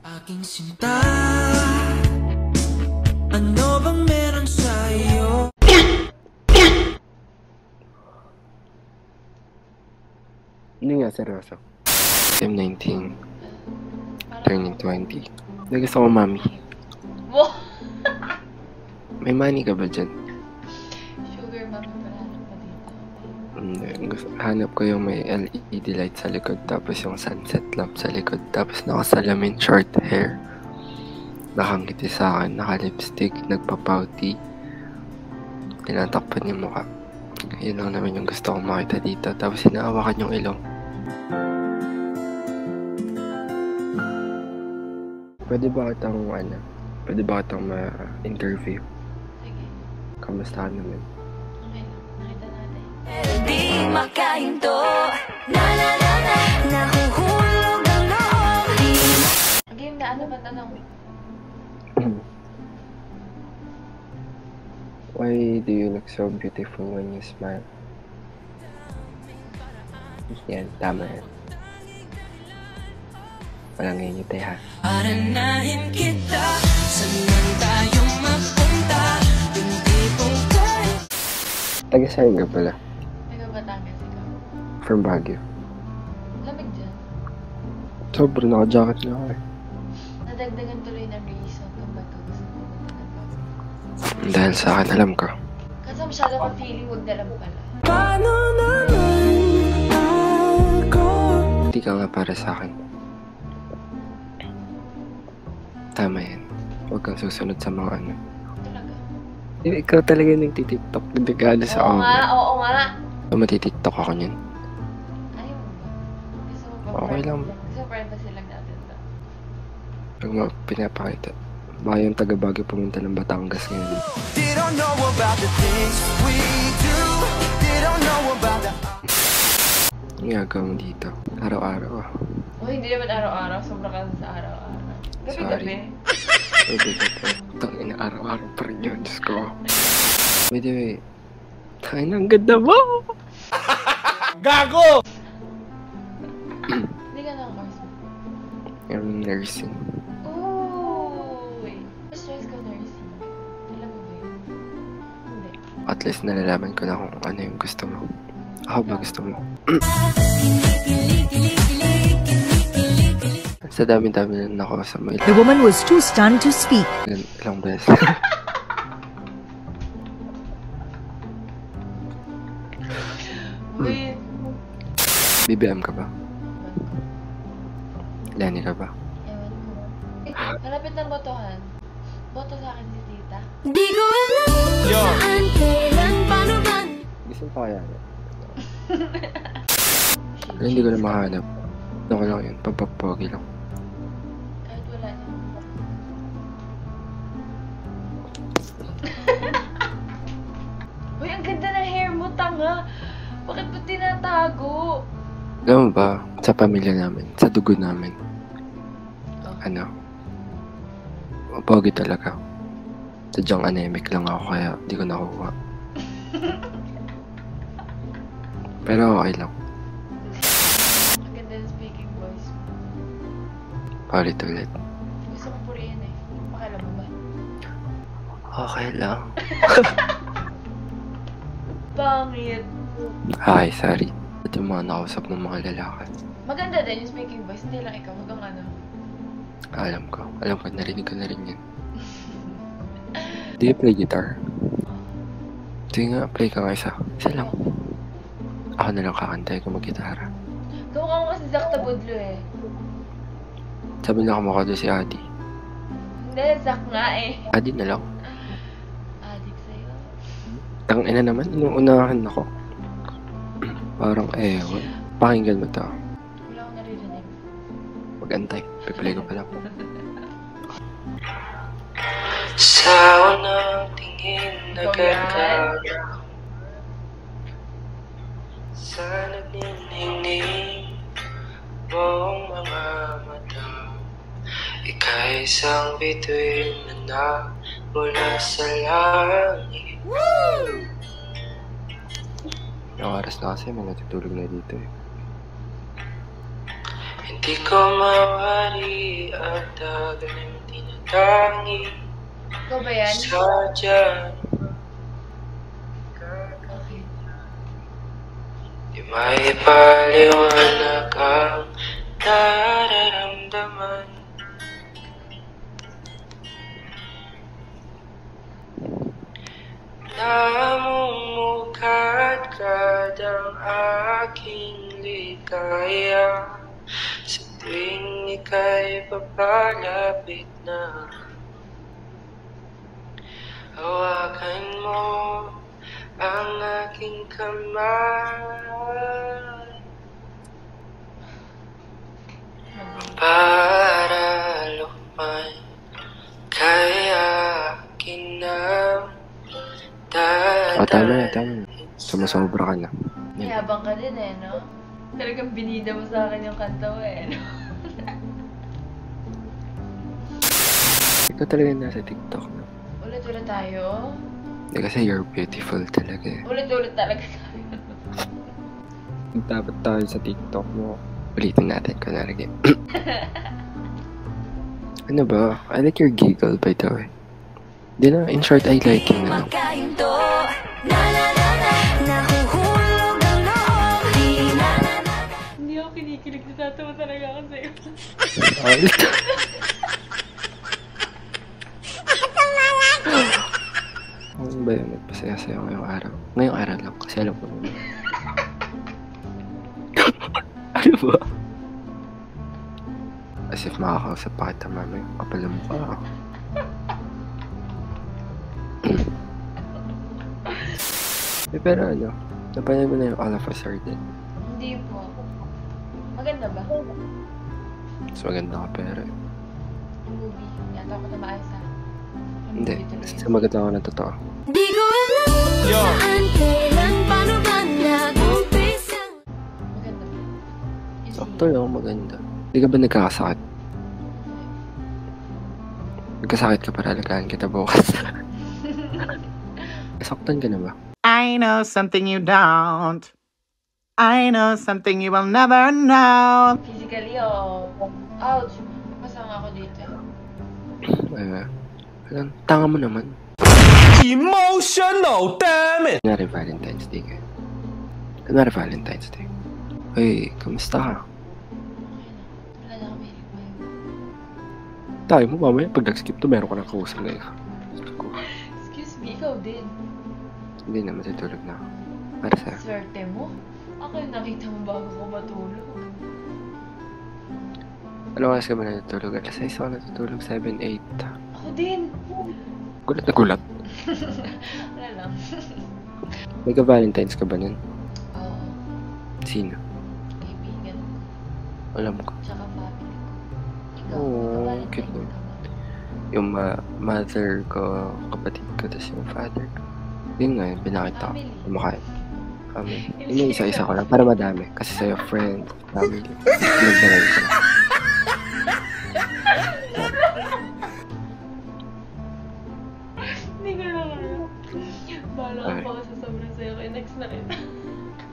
Aking sinta, ano bang meron sa'yo? Hindi nga, seryoso. I'm 19. Turning 20. Gusto ko, mami. Wow! May money ka ba dyan? Sugar mami pala pa dito. Hindi. Hanap ko yung may LED light sa likod. Tapos yung sunset lamp sa likod. Tapos nakasalamin, short hair. Nakangiti sa akin, naka-lipstick, nagpa-pouty. Tinatakpan yung mukha. Yun lang naman yung gusto kong makita dito. Tapos hinaawakan yung ilong. Pwede ba kitang ma-interview? Sige. Kamusta ka naman? Okay lang. Nakita natin. Di makahinto, na nahuhulog ang loob. Game na ano ba tanong? Why do you look so beautiful when you smile? Yan, tama yan. Walang ngingiti ha. Aranahin kita, saan tayo mapunta? Yung tipong kaya. Taga-saan ka pala? Taga Batangas ikaw. From Baguio. Lamig dyan. Sobrang naka-jacket na ako eh. Nadagdagan tuloy ng reason kung ba't ko gusto ko magdagdag. Dahil sa akin, alam ko. Kasi masyado ka feeling huwag na lang pala. Paano naman ako? Hindi ka nga para sa akin. Tama yan. Huwag kang susunod sa mga ano. Talaga. Ikaw talaga nagtitiktok. Hindi ka ano sa Oo nga, oo nga. Matitiktok ako niyan. Ayaw mo ba? Gusto mo ba? Okay lang. Gusto mo privacy lang natin to. Pag pinapakita. Baka yung taga Baguio pumunta ng Batangas ngayon. They don't know about the things we do. They don't know about the... Ang gagawin mo dito. Araw-araw ah. Oh, hindi naman araw-araw. Sobra ka sa araw-araw. Gabi-gabi. Tangina, araw-araw pa rin yun. Diyos ko. By the way, tangina, ang ganda mo! Gago! Hindi ka na course mo. I'm nursing. Ooh! Wait. Stress ko nursing. Alam mo ba yun? Hindi. At least nalalaman ko na kung ano yung gusto mo. Ako ba gusto mo? Sa dami-dami na ako sa may The woman was too stunned to speak. ilang beses. Wait. BBM ka ba? Lenny ka ba? Ewan ko. Malapit ng botohan. Boto sa akin si tita. Di ko alam saan, kailan, paano ba? Gusto pa kaya? Pero hindi ko na mahanap. Ano ko lang yun, papapogi lang. Kahit wala na. Uy, ang ganda ng hair mo, tanga! Bakit mo tinatago? Alam mo ba, sa pamilya namin, sa dugo namin, ano, pogi talaga. Sadyang anemic lang ako kaya di ko nakuha. Pero okay lang. Ang ganda ng speaking voice mo. Paulit-ulit. Gusto ko purihin eh. Pakala mo ba? Okay lang. Pangit. Hi, sorry. Ito yung mga nakausap ng mga lalaki. Maganda din yung speaking voice. Hindi lang ikaw. Hanggang ano. Alam ko, narinig ko na rin yun. Do you play guitar? Sige nga, play ka nga isa. Isa lang. Ako na lang kakantay kung mag-gitara. Kamukha mo kasi Zach Tabudlo eh. Sabi na kamukha doon si Adi. Hindi, Zach nga eh. Adi na lang. Adik sa'yo. Tangina naman, inuunahan ako. Parang ewan. Pakinggan mo to. Wala akong naririnig. Mag-antay. Piplay ko pa lang. Sa unang tingin na ganda sa nagniningning mong mga mata, ika'y isang bituin na mula sa langit. Yung oras na kasi may natutulog na dito eh. Hindi ko mawari ang Nagtatagal ng tinatangi Ikaw ba yan? Sadya Okay. Di may paliwanag ang nararamdaman Namumukadkad ang aking ligaya Sa tuwing ika'y papalapit na Hawakan mo ang aking kamay Para lumay kay akin na tama na. Sumasobra ka na. Yabang ka din eh, no? Talagang binida mo sa akin yung kanta mo eh, no? Ikaw talaga nasa TikTok na. Ulit-ulit tayo? Hindi kasi you're beautiful talaga eh. Ulit-ulit talaga tayo. Dapat tayo sa TikTok mo. Ulitin natin kung nalagay. Ano ba? I like your giggle by the way. Di na, in short, I like you na. Hindi ako kinikilig, natatawa talaga ako sa'yo. Ano ba yun? Nagpasaya sa'yo ngayong araw? Ngayong araw lang, kasi alam ko naman. Ano ba? As if makakausap pa kita mamaya. Kapal ang mukha. Pero ano, napanood mo na yung All of Us Are Dead. Hindi po. Maganda ba? Mas maganda ka pero. Yung movie. Yata ako na maayos ha. Yung Hindi, movie tuloy. basta maganda ako ng totoo. Di ko alam saan, kailan, paano ba nag-umpisa. Maganda ba? Yung Sakto lang, maganda. Hindi ka ba nagkakasakit? Nagkasakit ka para alagaan kita bukas. Nasaktan ka na ba? I know something you don't. I know something you will never know. Physically, oh. Ouch! Masama ako dito. Alam, tanga mo naman. Emotional, damn it! Kunwari Valentine's Day ka. Kunwari Valentine's Day. Hey, kamusta ka? Wala na kami reply. Tayo mo, mamaya pag nag-skip to, meron ka ng kausap ngayon. Excuse me, ikaw din. Hindi na, matutulog na ako. Para sa'yo. Swerte mo. Ako yung nakita mo bago ko matulog. Ano oras ka ba natutulog? Alas 6 ako natutulog, 7, 8. Ako din. Gulat na gulat. Wala lang. May ka-Valentine's ka ba nun? Oo. Sino? Kaibigan ko. Alam ko. Tsaka family ko. Ikaw, Oo, Valentine cute ka mo. ba? Yung mother ko, kapatid ko, tapos yung father ko. Yun nga, yung pinakita ko. Family. Kumakain. Family. Yun yung isa-isa ko lang, para madami. Kasi sa'yo, friend, family. Nagdaray ko. Hindi ko na kaya. Bahala ka pa ako sa sobrang sa'yo. Kaya next na kita.